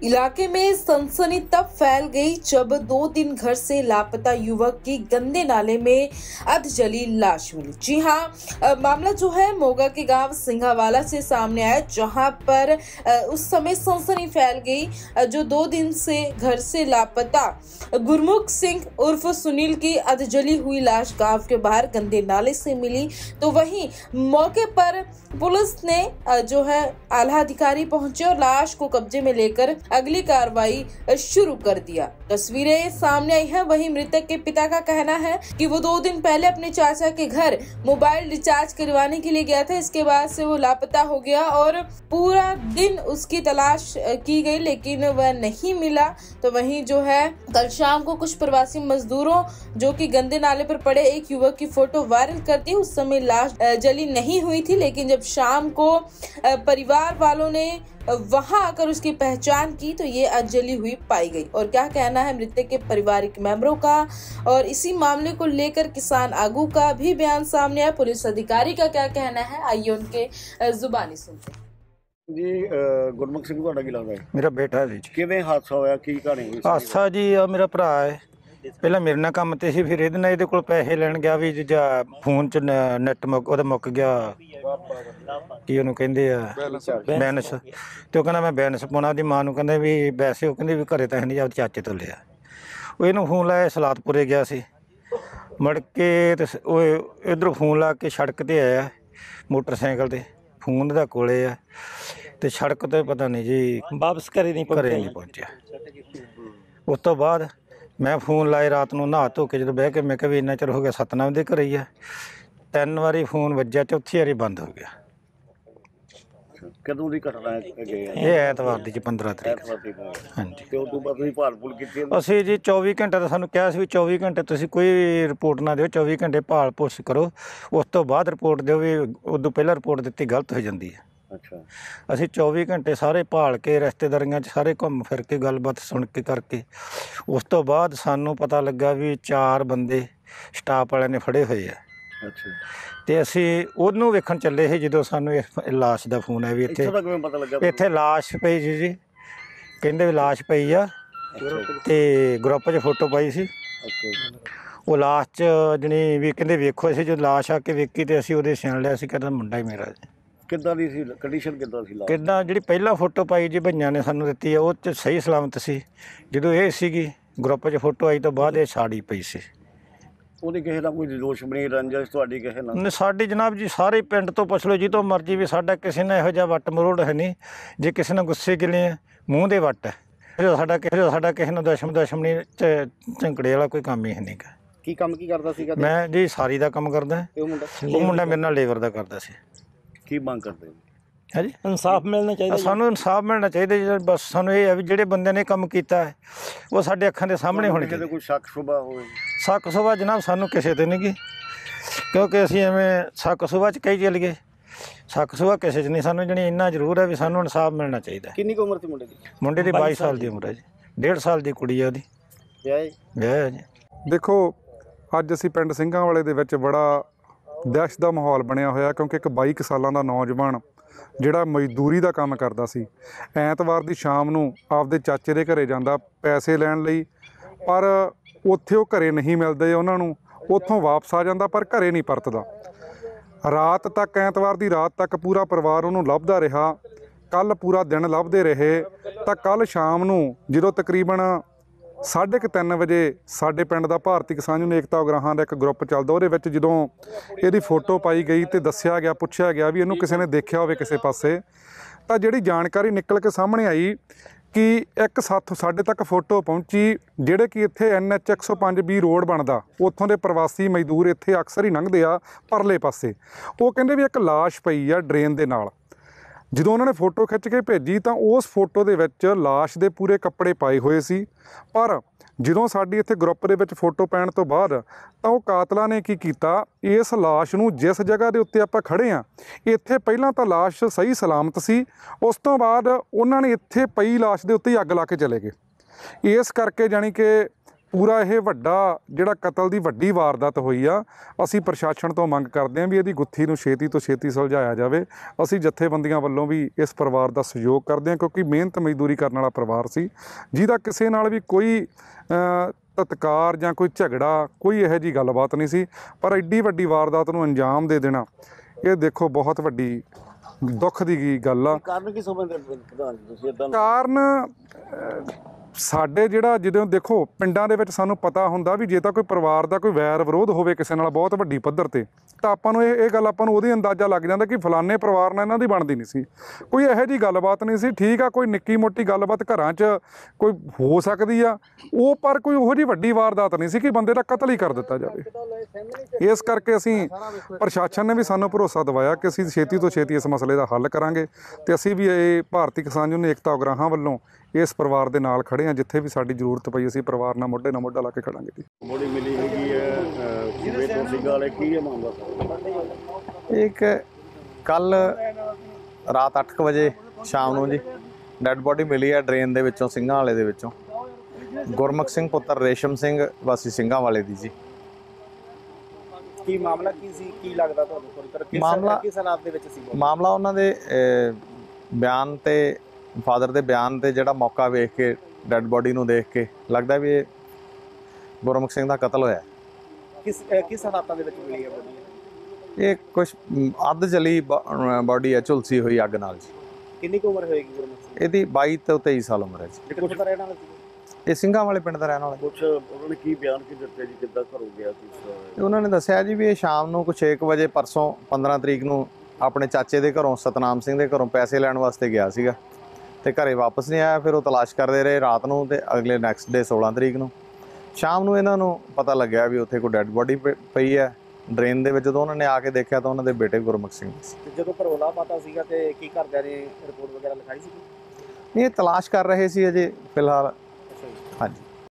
इलाके में सनसनी तब फैल गई जब 2 दिन घर से लापता युवक की गंदे नाले में अधजली लाश मिली। जी हां, मामला जो है मोगा के गांव सिंघावाला से सामने आया, जहां पर उस समय सनसनी फैल गई। जो 2 दिन से घर से लापता गुरमुख सिंह उर्फ सुनील की अधजली हुई लाश गांव के बाहर गंदे नाले से मिली, तो वहीं मौके पर पुलिस ने जो है आला अधिकारी पहुंचे और लाश को कब्जे में लेकर अगली कार्रवाई शुरू कर दिया। तस्वीरें सामने आई है। वहीं मृतक के पिता का कहना है कि वो 2 दिन पहले अपने चाचा के घर मोबाइल रिचार्ज करवाने के लिए गया था। इसके बाद से वो लापता हो गया और पूरा दिन उसकी तलाश की गई, लेकिन वह नहीं मिला। तो वहीं जो है कल शाम को कुछ प्रवासी मजदूरों जो कि गंदे नाले पर पड़े एक युवक की फोटो वायरल करती, उस समय लाश जली नहीं हुई थी, लेकिन जब शाम को परिवार वालों ने वहां आकर उसकी पहचान की तो ये अधजली हुई पाई गई। और क्या कहना है मृतक के पारिवारिक मेंबरों का, और इसी मामले को लेकर किसान आगू का भी बयान सामने आया। पुलिस अधिकारी का क्या कहना है, आइए उनके जुबानी सुनते हैं। जी गुरमुख सिंह ਤੁਹਾਡਾ ਕੀ ਲੱਗਦਾ ਹੈ? मेरा बेटा है जी। ਕਿਵੇਂ ਹਾਦਸਾ ਹੋਇਆ, ਕੀ ਕਹਾਣੀ ਹੋਈ? ਹਾਦਸਾ ਜੀ ਆ ਮੇਰਾ ਭਰਾ ਹੈ, ਪਹਿਲਾਂ ਮੇਰੇ ਨਾਲ ਕੰਮ ਤੇ ਸੀ, ਫਿਰ ਇਹਦੇ ਨਾਲ ਇਹਦੇ ਕੋਲ ਪੈਸੇ ਲੈਣ ਗਿਆ ਵੀ ਜਾਂ ਫੋਨ 'ਚ ਨੈਟ ਉਹਦਾ ਮੁੱਕ ਗਿਆ, ਕੀ ਉਹਨੂੰ ਕਹਿੰਦੇ ਆ ਬੈਲੈਂਸ, ਤੇ ਉਹ ਕਹਿੰਦਾ ਮੈਂ ਬੈਲੈਂਸ ਪਾਉਣਾ। ਉਹਦੀ ਮਾਂ ਨੂੰ ਕਹਿੰਦੇ ਵੀ ਵੈਸੇ ਉਹ ਕਹਿੰਦੇ ਵੀ ਘਰੇ ਤਾਂ ਹੈ ਨਹੀਂ, ਆਪਦੇ ਚਾਚੇ ਤੋਂ ਲਿਆ। ਉਹ ਇਹਨੂੰ ਫੋਨ ਲਾਇਆ, ਸਲਾਤਪੁਰੇ ਗਿਆ ਸੀ, ਮੁੜ ਕੇ ਤੇ ਉਹ ਇੱਧਰੋਂ ਫੋਨ ਲਾ ਕੇ ਸੜਕ 'ਤੇ ਆਇਆ ਮੋਟਰਸਾਈਕਲ 'ਤੇ, ਫੋਨ ਦਾ ਕੋਲੇ ਆ ਤੇ ਸੜਕ 'ਤੇ ਪਤਾ ਨਹੀਂ ਜੀ ਵਾਪਸ ਘਰੇ ਨਹੀਂ ਪਹੁੰਚਿਆ। ਉਸ ਤੋਂ ਬਾਅਦ ਮੈਂ ਫੋਨ ਲਾਏ ਰਾਤ ਨੂੰ ਨਹਾ ਧੋ ਕੇ, ਜਦੋਂ ਬਹਿ ਕੇ ਮੈਂ ਕਿਹਾ ਵੀ ਇੰਨਾ ਚਿਰ ਹੋ ਗਿਆ ਸਤਨਾਮ ਦੇ ਘਰੇ ਹੀ ਆ। 3 ਵਾਰੀ ਫੋਨ ਵੱਜਿਆ, ਚੌਥੀ ਵਾਰੀ ਬੰਦ ਹੋ ਗਿਆ। ਕਦੋਂ ਦੀ ਘਟਨਾ ਹੈ? ਇਹ ਐਤਵਾਰ ਦੀ 15 ਤਰੀਕ। ਹਾਂਜੀ। ਤੇ ਉਦੋਂ ਬਾਅਦ ਤੁਸੀਂ ਭਾਲ-ਭੂਲ ਕੀਤੀ? ਅਸੀਂ ਜੀ 24 ਘੰਟੇ ਤਾਂ ਸਾਨੂੰ ਕਿਹਾ ਸੀ ਵੀ 24 ਘੰਟੇ ਤੁਸੀਂ ਕੋਈ ਰਿਪੋਰਟ ਨਾ ਦਿਓ, 24 ਘੰਟੇ ਭਾਲ ਪੁੱਛ ਕਰੋ, ਉਸ ਤੋਂ ਬਾਅਦ ਰਿਪੋਰਟ ਦਿਓ। ਵੀ ਉਦੋਂ ਪਹਿਲਾਂ ਰਿਪੋਰਟ ਦਿੱਤੀ ਗਲਤ ਹੋ ਜਾਂਦੀ ਹੈ। ਅੱਛਾ। ਅਸੀਂ 24 ਘੰਟੇ ਸਾਰੇ ਭਾਲ ਕੇ ਰਿਸ਼ਤੇਦਾਰੀਆਂ 'ਚ ਸਾਰੇ ਘੁੰਮ ਫਿਰ ਕੇ ਗੱਲਬਾਤ ਸੁਣ ਕੇ ਕਰਕੇ, ਉਸ ਤੋਂ ਬਾਅਦ ਸਾਨੂੰ ਪਤਾ ਲੱਗਾ ਵੀ 4 ਬੰਦੇ ਸਟਾਫ ਵਾਲਿਆਂ ਨੇ ਫੜੇ ਹੋਏ ਆ। ਅੱਛਾ। ਤੇ ਅਸੀਂ ਉਹਨੂੰ ਵੇਖਣ ਚੱਲੇ ਸੀ ਜਦੋਂ ਸਾਨੂੰ ਇਸ ਲਾਸ਼ ਦਾ ਫੋਨ ਆਇਆ ਵੀ ਇੱਥੇ ਪਤਾ ਲੱਗਾ ਇੱਥੇ ਲਾਸ਼ ਪਈ ਸੀ ਜੀ। ਕਹਿੰਦੇ ਵੀ ਲਾਸ਼ ਪਈ ਆ, ਤੇ ਗਰੁੱਪ 'ਚ ਫੋਟੋ ਪਾਈ ਸੀ। ਉਹ ਲਾਸ਼ 'ਚ ਜਣੀ ਵੀ ਕਹਿੰਦੇ ਵੇਖੋ। ਅਸੀਂ ਜਦੋਂ ਲਾਸ਼ ਆ ਕੇ ਵੇਖੀ ਤੇ ਅਸੀਂ ਉਹਦੇ ਸਿਆਣ ਲਿਆ ਸੀ, ਕਹਿੰਦਾ ਮੁੰਡਾ ਹੀ ਮੇਰਾ ਜੀ। ਕਿੱਦਾਂ ਦੀ ਸੀ ਕੰਡੀਸ਼ਨ, ਕਿੱਦਾਂ ਸੀ? ਕਿੱਦਾਂ ਜਿਹੜੀ ਪਹਿਲਾਂ ਫੋਟੋ ਪਾਈ ਜੀ ਭਈਆਂ ਨੇ ਸਾਨੂੰ ਦਿੱਤੀ ਆ, ਉਹ 'ਚ ਸਹੀ ਸਲਾਮਤ ਸੀ। ਜਦੋਂ ਇਹ ਸੀਗੀ ਗਰੁੱਪ 'ਚ ਫੋਟੋ ਆਈ ਤੋਂ ਬਾਅਦ ਇਹ ਸਾੜੀ ਪਈ ਸੀ। ਉਹਦੀ ਕਿਸੇ ਨਾਲ ਕੋਈ ਦੁਸ਼ਮਣੀ ਰੰਜਿਸ਼ ਤੁਹਾਡੀ ਕਿਸੇ ਨਾਲ? ਸਾਡੀ ਜਨਾਬ ਜੀ ਸਾਰੇ ਪਿੰਡ ਤੋਂ ਪੁੱਛ ਲਓ, ਜਿੱਦੋਂ ਮਰਜ਼ੀ ਵੀ, ਸਾਡਾ ਕਿਸੇ ਨਾਲ ਇਹੋ ਜਿਹਾ ਵੱਟ ਮਰੋੜ ਹੈ ਨਹੀਂ। ਜੇ ਕਿਸੇ ਨਾਲ ਗੁੱਸੇ ਗਿਲੇ ਆ, ਮੂੰਹ ਦੇ ਵੱਟ ਹੈ। ਸਾਡਾ ਕਿਸੇ ਨਾਲ ਦੁਸ਼ਮਣੀ ਝੰਕੜੇ ਵਾਲਾ ਕੋਈ ਕੰਮ ਹੀ ਹੈ ਨਹੀਂ ਗਾ। ਕੀ ਕੰਮ ਕੀ ਕਰਦਾ ਸੀਗਾ? ਮੈਂ ਜੀ ਸਾਰੀ ਦਾ ਕੰਮ ਕਰਦਾ। ਉਹ ਮੁੰਡਾ ਮੇਰੇ ਨਾਲ ਲੇਬਰ ਦਾ ਕਰਦਾ ਸੀ। ਕੀ ਮੰਗ ਕਰਦੇ ਹੈ ਜੀ? ਇਨਸਾਫ ਮਿਲਣਾ ਚਾਹੀਦਾ। ਸਾਨੂੰ ਇਨਸਾਫ ਮਿਲਣਾ ਚਾਹੀਦਾ ਜੀ। ਬਸ ਸਾਨੂੰ ਇਹ ਹੈ ਵੀ ਜਿਹੜੇ ਬੰਦੇ ਨੇ ਕੰਮ ਕੀਤਾ ਹੈ ਉਹ ਸਾਡੇ ਅੱਖਾਂ ਦੇ ਸਾਹਮਣੇ ਹੋਣੇ ਚਾਹੀਦੇ। ਕੋਈ ਸ਼ੱਕ ਸੁਭਾ ਹੋਵੇ? ਸ਼ੱਕ ਸੁਭਾ ਜਨਾਬ ਸਾਨੂੰ ਕਿਸੇ ਤੇ ਨਹੀਂ ਗੀ, ਕਿਉਂਕਿ ਅਸੀਂ ਐਵੇਂ ਸ਼ੱਕ ਸੁਭਾ 'ਚ ਕਹੀ ਚੱਲ ਗਏ। ਸ਼ੱਕ ਸੁਭਾ ਕਿਸੇ 'ਚ ਨਹੀਂ। ਸਾਨੂੰ ਜਣੀ ਇੰਨਾ ਜ਼ਰੂਰ ਹੈ ਵੀ ਸਾਨੂੰ ਇਨਸਾਫ ਮਿਲਣਾ ਚਾਹੀਦਾ। ਕਿੰਨੀ ਕੁ ਉਮਰ ਸੀ ਮੁੰਡੇ ਦੀ? ਮੁੰਡੇ ਦੀ 22 ਸਾਲ ਦੀ ਉਮਰ ਹੈ ਜੀ। 1.5 ਸਾਲ ਦੀ ਕੁੜੀ ਹੈ ਉਹਦੀ। ਵਿਆਹ ਜੀ। ਦੇਖੋ, ਅੱਜ ਅਸੀਂ ਪਿੰਡ ਸਿੰਘਾਂ ਵਾਲੇ ਦੇ ਵਿੱਚ ਬੜਾ ਦਹਿਸ਼ਤ ਦਾ ਮਾਹੌਲ ਬਣਿਆ ਹੋਇਆ, ਕਿਉਂਕਿ ਇੱਕ 22 ਸਾਲਾਂ ਦਾ ਨੌਜਵਾਨ ਜਿਹੜਾ ਮਜ਼ਦੂਰੀ ਦਾ ਕੰਮ ਕਰਦਾ ਸੀ, ਐਤਵਾਰ ਦੀ ਸ਼ਾਮ ਨੂੰ ਆਪਦੇ ਚਾਚੇ ਦੇ ਘਰੇ ਜਾਂਦਾ ਪੈਸੇ ਲੈਣ ਲਈ, ਪਰ ਉੱਥੇ ਉਹ ਘਰੇ ਨਹੀਂ ਮਿਲਦੇ ਉਹਨਾਂ ਨੂੰ। ਉੱਥੋਂ ਵਾਪਸ ਆ ਜਾਂਦਾ ਪਰ ਘਰੇ ਨਹੀਂ ਪਰਤਦਾ। ਰਾਤ ਤੱਕ, ਐਤਵਾਰ ਦੀ ਰਾਤ ਤੱਕ ਪੂਰਾ ਪਰਿਵਾਰ ਉਹਨੂੰ ਲੱਭਦਾ ਰਿਹਾ। ਕੱਲ੍ਹ ਪੂਰਾ ਦਿਨ ਲੱਭਦੇ ਰਹੇ ਤਾਂ ਕੱਲ੍ਹ ਸ਼ਾਮ ਨੂੰ ਜਦੋਂ ਤਕਰੀਬਨ 3:30 ਵਜੇ ਸਾਡੇ ਪਿੰਡ ਦਾ ਭਾਰਤੀ ਕਿਸਾਨ ਯੂਨੀਅਨ ਏਕਤਾ ਉਗਰਾਹਾਂ ਦਾ ਇੱਕ ਗਰੁੱਪ ਚੱਲਦਾ, ਉਹਦੇ ਵਿੱਚ ਜਦੋਂ ਇਹਦੀ ਫੋਟੋ ਪਾਈ ਗਈ ਤੇ ਦੱਸਿਆ ਗਿਆ, ਪੁੱਛਿਆ ਗਿਆ ਵੀ ਇਹਨੂੰ ਕਿਸੇ ਨੇ ਦੇਖਿਆ ਹੋਵੇ ਕਿਸੇ ਪਾਸੇ, ਤਾਂ ਜਿਹੜੀ ਜਾਣਕਾਰੀ ਨਿਕਲ ਕੇ ਸਾਹਮਣੇ ਆਈ ਕਿ ਇੱਕ ਸਾਥੋਂ ਸਾਡੇ ਤੱਕ ਫੋਟੋ ਪਹੁੰਚੀ ਜਿਹੜੇ ਕਿ ਇੱਥੇ NH 105B ਰੋਡ ਬਣਦਾ, ਉੱਥੋਂ ਦੇ ਪ੍ਰਵਾਸੀ ਮਜ਼ਦੂਰ ਇੱਥੇ ਅਕਸਰ ਹੀ ਲੰਘਦੇ ਆ ਪਰਲੇ ਪਾਸੇ। ਉਹ ਕਹਿੰਦੇ ਵੀ ਇੱਕ ਲਾਸ਼ ਪਈ ਆ ਡਰੇਨ ਦੇ ਨਾਲ। ਜਦੋਂ ਉਹਨਾਂ ਨੇ ਫੋਟੋ ਖਿੱਚ ਕੇ ਭੇਜੀ ਤਾਂ ਉਸ ਫੋਟੋ ਦੇ ਵਿੱਚ ਲਾਸ਼ ਦੇ ਪੂਰੇ ਕੱਪੜੇ ਪਾਏ ਹੋਏ ਸੀ, ਪਰ ਜਦੋਂ ਸਾਡੀ ਇੱਥੇ ਗਰੁੱਪ ਦੇ ਵਿੱਚ ਫੋਟੋ ਪੈਣ ਤੋਂ ਬਾਅਦ ਤਾਂ ਉਹ ਕਾਤਲਾਂ ਨੇ ਕੀ ਕੀਤਾ, ਇਸ ਲਾਸ਼ ਨੂੰ ਜਿਸ ਜਗ੍ਹਾ ਦੇ ਉੱਤੇ ਆਪਾਂ ਖੜ੍ਹੇ ਹਾਂ ਇੱਥੇ ਪਹਿਲਾਂ ਤਾਂ ਲਾਸ਼ ਸਹੀ ਸਲਾਮਤ ਸੀ, ਉਸ ਤੋਂ ਬਾਅਦ ਉਹਨਾਂ ਨੇ ਇੱਥੇ ਪਈ ਲਾਸ਼ ਦੇ ਉੱਤੇ ਹੀ ਅੱਗ ਲਾ ਕੇ ਚਲੇ ਗਏ। ਇਸ ਕਰਕੇ ਜਾਣੀ ਕਿ ਪੂਰਾ ਇਹ ਵੱਡਾ ਜਿਹੜਾ ਕਤਲ ਦੀ ਵੱਡੀ ਵਾਰਦਾਤ ਹੋਈ ਆ, ਅਸੀਂ ਪ੍ਰਸ਼ਾਸਨ ਤੋਂ ਮੰਗ ਕਰਦੇ ਹਾਂ ਵੀ ਇਹਦੀ ਗੁੱਥੀ ਨੂੰ ਛੇਤੀ ਤੋਂ ਛੇਤੀ ਸੁਲਝਾਇਆ ਜਾਵੇ। ਅਸੀਂ ਜਥੇਬੰਦੀਆਂ ਵੱਲੋਂ ਵੀ ਇਸ ਪਰਿਵਾਰ ਦਾ ਸਹਿਯੋਗ ਕਰਦੇ ਹਾਂ, ਕਿਉਂਕਿ ਮਿਹਨਤ ਮਜ਼ਦੂਰੀ ਕਰਨ ਵਾਲਾ ਪਰਿਵਾਰ ਸੀ ਜਿਹਦਾ ਕਿਸੇ ਨਾਲ ਵੀ ਕੋਈ ਤਤਕਾਰ ਜਾਂ ਕੋਈ ਝਗੜਾ, ਕੋਈ ਇਹੋ ਜਿਹੀ ਗੱਲਬਾਤ ਨਹੀਂ ਸੀ। ਪਰ ਐਡੀ ਵੱਡੀ ਵਾਰਦਾਤ ਨੂੰ ਅੰਜਾਮ ਦੇ ਦੇਣਾ, ਇਹ ਦੇਖੋ ਬਹੁਤ ਵੱਡੀ ਦੁੱਖ ਦੀ ਗੱਲ ਆ। ਕਾਰਨ ਕੀ ਸਮਝਦੇ ਪ੍ਰਧਾਨ ਜੀ ਤੁਸੀਂ ਇਦਾਂ? ਕਾਰਨ ਸਾਡੇ ਜਿਹੜਾ ਜਦੋਂ ਦੇਖੋ ਪਿੰਡਾਂ ਦੇ ਵਿੱਚ ਸਾਨੂੰ ਪਤਾ ਹੁੰਦਾ ਵੀ ਜੇ ਤਾਂ ਕੋਈ ਪਰਿਵਾਰ ਦਾ ਕੋਈ ਵੈਰ ਵਿਰੋਧ ਹੋਵੇ ਕਿਸੇ ਨਾਲ ਬਹੁਤ ਵੱਡੀ ਪੱਧਰ ਤੇ, ਤਾਂ ਆਪਾਂ ਨੂੰ ਇਹ ਗੱਲ ਆਪਾਂ ਨੂੰ ਉਹਦੀ ਅੰਦਾਜ਼ਾ ਲੱਗ ਜਾਂਦਾ ਕਿ ਫਲਾਣੇ ਪਰਿਵਾਰ ਨਾਲ ਇਹਨਾਂ ਦੀ ਬਣਦੀ ਨਹੀਂ ਸੀ, ਕੋਈ ਇਹੋ ਜਿਹੀ ਗੱਲਬਾਤ ਨਹੀਂ ਸੀ। ਠੀਕ ਆ, ਕੋਈ ਨਿੱਕੀ ਮੋਟੀ ਗੱਲਬਾਤ ਘਰਾਂ 'ਚ ਕੋਈ ਹੋ ਸਕਦੀ ਆ ਉਹ, ਪਰ ਕੋਈ ਉਹੋ ਜਿਹੀ ਵੱਡੀ ਵਾਰਦਾਤ ਨਹੀਂ ਸੀ ਕਿ ਬੰਦੇ ਦਾ ਕਤਲ ਹੀ ਕਰ ਦਿੱਤਾ ਜਾਵੇ। ਇਸ ਕਰਕੇ ਅਸੀਂ ਪ੍ਰਸ਼ਾਸਨ ਨੇ ਵੀ ਸਾਨੂੰ ਭਰੋਸਾ ਦਿਵਾਇਆ ਕਿ ਅਸੀਂ ਛੇਤੀ ਤੋਂ ਛੇਤੀ ਇਸ ਮਸਲੇ ਦਾ ਹੱਲ ਕਰਾਂਗੇ, ਤੇ ਅਸੀਂ ਵੀ ਇਹ ਭਾਰਤੀ ਕਿਸਾਨ ਯੂਨੀਅਨ ਏਕਤਾ ਉਗਰਾਹਾਂ ਵੱਲੋਂ ਇਸ ਪਰਿਵਾਰ ਦੇ ਨਾਲ ਖੜੇ ਹਾਂ। ਜਿੱਥੇ ਵੀ ਸਾਡੀ ਜ਼ਰੂਰਤ ਪਈ ਅਸੀਂ ਪਰਿਵਾਰ ਨਾਲ ਮੋਢਾ ਲਾ ਕੇ ਖੜਾਂਗੇ ਜੀ। ਬੋਡੀ ਮਿਲੀ ਹੈਗੀ ਹੈ ਸੂਬੇ ਤੋਂ ਸਿੰਘਾਂ ਵਾਲੇ, ਕੀ ਹੈ ਮਾਮਲਾ? ਇੱਕ ਕੱਲ ਰਾਤ 8 ਵਜੇ ਸ਼ਾਮ ਨੂੰ ਜੀ ਡੈੱਡ ਬੋਡੀ ਮਿਲੀ ਹੈ ਡਰੇਨ ਦੇ ਵਿੱਚੋਂ, ਸਿੰਘਾਂ ਵਾਲੇ ਦੇ ਵਿੱਚੋਂ। ਗੁਰਮੁਖ ਸਿੰਘ ਪੁੱਤਰ ਰੇਸ਼ਮ ਸਿੰਘ ਵਾਸੀ ਸਿੰਘਾਂ ਵਾਲੇ ਦੀ ਜੀ। ਕੀ ਮਾਮਲਾ ਕੀ ਸੀ, ਕੀ ਲੱਗਦਾ ਤੁਹਾਨੂੰ? ਮਾਮਲਾ ਕਿਸ ਹਾਲਾਤ ਦੇ ਵਿੱਚ ਸੀ? ਮਾਮਲਾ ਉਹਨਾਂ ਦੇ ਬਿਆਨ ਤੇ, ਫਾਦਰ ਦੇ ਬਿਆਨ ਤੇ ਜਿਹੜਾ ਮੌਕਾ ਵੇਖ ਕੇ ਡੈੱਡ ਬੋਡੀ ਨੂੰ ਦੇਖ ਕੇ ਲੱਗਦਾ ਵੀ ਇਹ ਗੁਰਮੁਖ ਸਿੰਘ ਦਾ ਕਤਲ ਹੋਇਆ। ਕਿਸ ਹਾਲਾਤਾਂ ਦੇ ਵਿੱਚ ਮਿਲੀ ਹੈ ਬੋਡੀ? ਇਹ ਕੁਛ ਅੱਧ ਜਲੀ ਬੋਡੀ ਹੈ, ਝੁਲਸੀ ਹੋਈ ਅੱਗ ਨਾਲ ਜੀ। ਕਿੰਨੀ ਕੁ ਉਮਰ ਹੋਏਗੀ ਗੁਰਮੁਖ ਸਿੰਘ? ਇਹਦੀ 22 ਤੋਂ 23 ਸਾਲ ਉਮਰ ਹੈ ਜੀ। ਕਿੱਥੋਂ ਦਾ ਰਹਿਣ ਵਾਲਾ ਸੀ? ਇਹ ਸਿੰਘਾਂ ਵਾਲੇ ਪਿੰਡ ਦਾ ਰਹਿਣ ਵਾਲਾ। ਕੁਛ ਉਹਨਾਂ ਨੇ ਕੀ ਬਿਆਨ ਕੀ ਦਿੱਤੇ ਜੀ, ਕਿੱਦਾਂ ਘਰੋਂ ਗਿਆ ਸੀ? ਤੇ ਉਹਨਾਂ ਨੇ ਦੱਸਿਆ ਜੀ ਵੀ ਇਹ ਸ਼ਾਮ ਨੂੰ ਕੁਛ 6 ਵਜੇ ਪਰਸੋਂ 15 ਤਰੀਕ ਨੂੰ ਆਪਣੇ ਚਾਚੇ ਦੇ ਘਰੋਂ, ਸਤਨਾਮ ਸਿੰਘ ਦੇ ਘਰੋਂ ਪੈਸੇ ਲੈਣ ਵਾਸਤੇ ਗਿਆ ਸੀਗਾ ਤੇ ਘਰੇ ਵਾਪਸ ਨਹੀਂ ਆਇਆ। ਫਿਰ ਉਹ ਤਲਾਸ਼ ਕਰਦੇ ਰਹੇ ਰਾਤ ਨੂੰ, ਤੇ ਅਗਲੇ ਨੈਕਸਟ ਡੇ 16 ਤਰੀਕ ਨੂੰ ਸ਼ਾਮ ਨੂੰ ਇਹਨਾਂ ਨੂੰ ਪਤਾ ਲੱਗਿਆ ਵੀ ਉੱਥੇ ਕੋਈ ਡੈੱਡ ਬੋਡੀ ਪਈ ਹੈ ਡਰੇਨ ਦੇ ਵਿੱਚ। ਜਦੋਂ ਉਹਨਾਂ ਨੇ ਆ ਕੇ ਦੇਖਿਆ ਤਾਂ ਉਹਨਾਂ ਦੇ ਬੇਟੇ ਗੁਰਮੁਖ ਸਿੰਘ ਸੀ। ਤੇ ਜਦੋਂ ਭਰੋਲਾ ਪਤਾ ਸੀਗਾ ਤੇ ਕੀ ਘਰਦਿਆਂ ਨੇ ਰਿਪੋਰਟ ਵਗੈਰਾ ਲਿਖਾਈ ਸੀ? ਇਹ ਤਲਾਸ਼ ਕਰ ਰਹੇ ਸੀ ਅਜੇ ਫਿਲਹਾਲ। ਅੱਛਾ ਜੀ। ਹਾਂਜੀ।